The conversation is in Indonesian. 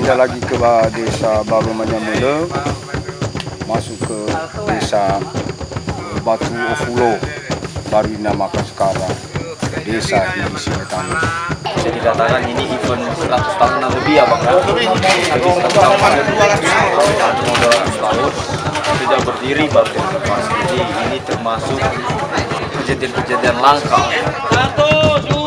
pindah lagi ke desa Baru Manyamula, masuk ke desa Batu Ofulo, baru dinamakan sekarang Desa Hili Simatang. Bisa dikatakan ini event 100 tahunan lebih ya Bang. Jadi 100 tahun 200 tahun sudah berdiri Batu Mas. Jadi ini termasuk kejadian-kejadian langka. 1, 2